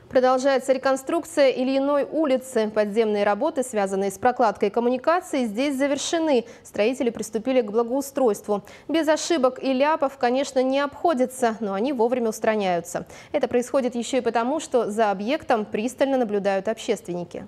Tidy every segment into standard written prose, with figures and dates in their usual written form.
Продолжается реконструкция Ильиной улицы. Подземные работы, связанные с прокладкой коммуникаций, здесь завершены. Строители приступили к благоустройству. Без ошибок и ляпов, конечно, не обходится, но они вовремя устраняются. Это происходит еще и потому, что за объектом пристально наблюдают общественники.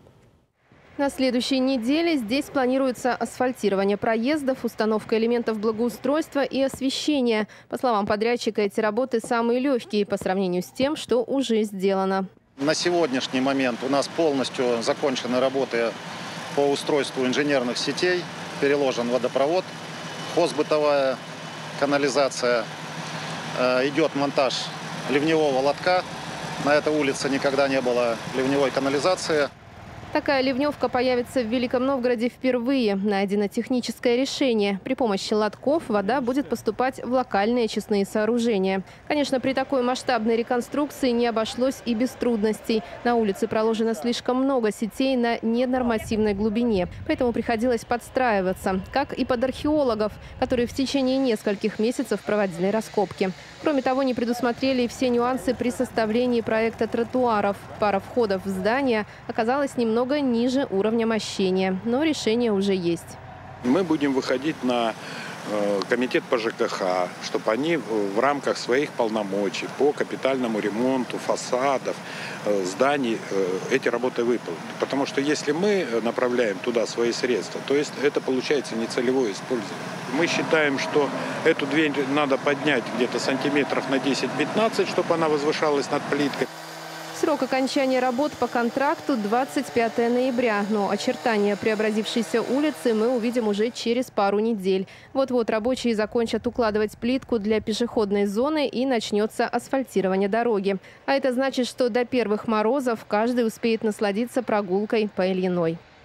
На следующей неделе здесь планируется асфальтирование проездов, установка элементов благоустройства и освещения. По словам подрядчика, эти работы самые легкие по сравнению с тем, что уже сделано. На сегодняшний момент у нас полностью закончены работы по устройству инженерных сетей. Переложен водопровод, хозбытовая канализация. Идет монтаж ливневого лотка. На этой улице никогда не было ливневой канализации. Такая ливневка появится в Великом Новгороде впервые. Найдено техническое решение. При помощи лотков вода будет поступать в локальные очистные сооружения. Конечно, при такой масштабной реконструкции не обошлось и без трудностей. На улице проложено слишком много сетей на ненормативной глубине. Поэтому приходилось подстраиваться. Как и под археологов, которые в течение нескольких месяцев проводили раскопки. Кроме того, не предусмотрели все нюансы при составлении проекта тротуаров. Пара входов в здание оказалась немного ниже уровня мощения, но решение уже есть. Мы будем выходить на комитет по ЖКХ, чтобы они в рамках своих полномочий по капитальному ремонту фасадов, зданий эти работы выполнить. Потому что если мы направляем туда свои средства, то есть это получается нецелевое использование. Мы считаем, что эту дверь надо поднять где-то сантиметров на 10-15, чтобы она возвышалась над плиткой. Срок окончания работ по контракту 25 ноября, но очертания преобразившейся улицы мы увидим уже через пару недель. Вот-вот рабочие закончат укладывать плитку для пешеходной зоны и начнется асфальтирование дороги. А это значит, что до первых морозов каждый успеет насладиться прогулкой по Ильиной.